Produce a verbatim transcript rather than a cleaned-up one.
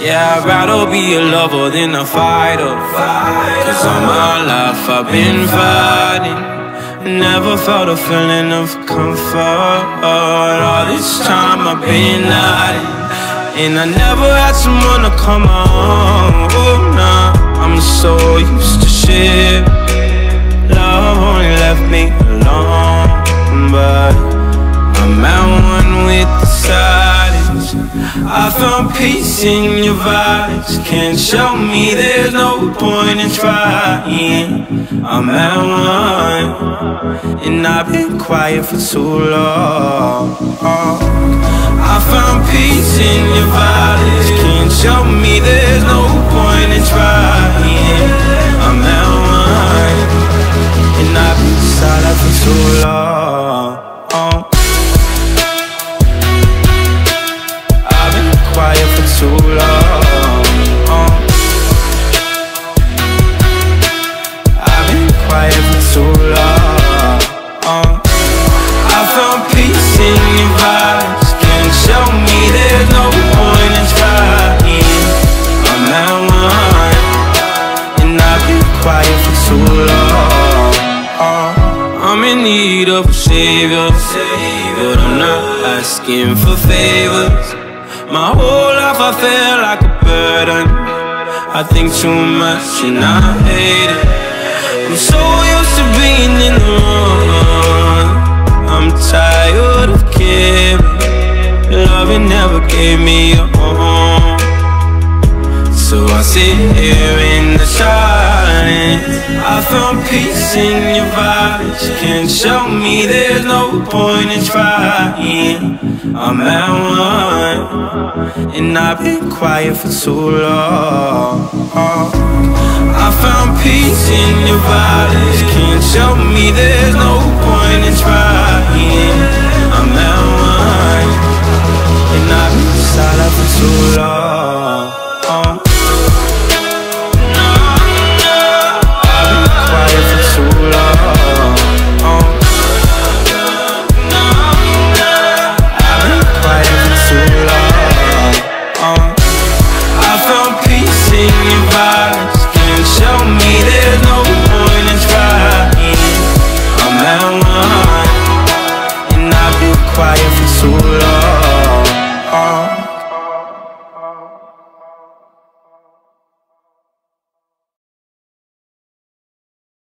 Yeah, I'd rather be a lover than a fighter, cause all my life I've been fighting. Never felt a feeling of comfort. All this time I've been hiding, and I never had someone to come on. Oh, nah, I'm so used to shit. Love only left me alone, but I'm at one with the silence. I found peace in your vibes. Can't show me there's no point in trying. I'm at one, and I've been quiet for too long. I found peace in your vibes. Can't show me there's no point in trying. I'm at one, and I've been silent for too long. I've been quiet for too long. I've been quiet for too long. I found peace in your vibes. Can't show me there's no point in trying. I'm at one, and I've been quiet for too long. I'm in need of a savior, but I'm not asking for favors. My whole life I feel like a burden. I think too much and I hate it. I'm so used to being in the wrong. I'm tired of caring. Loving never gave me a home, so I sit here in the silence. I found peace in your vibes. Can't show me there's no point in trying. I'm at one, and I've been quiet for too long. I found peace in your vibes. Can't show me there's no point in trying. I'm at one, and I've been silent for too long.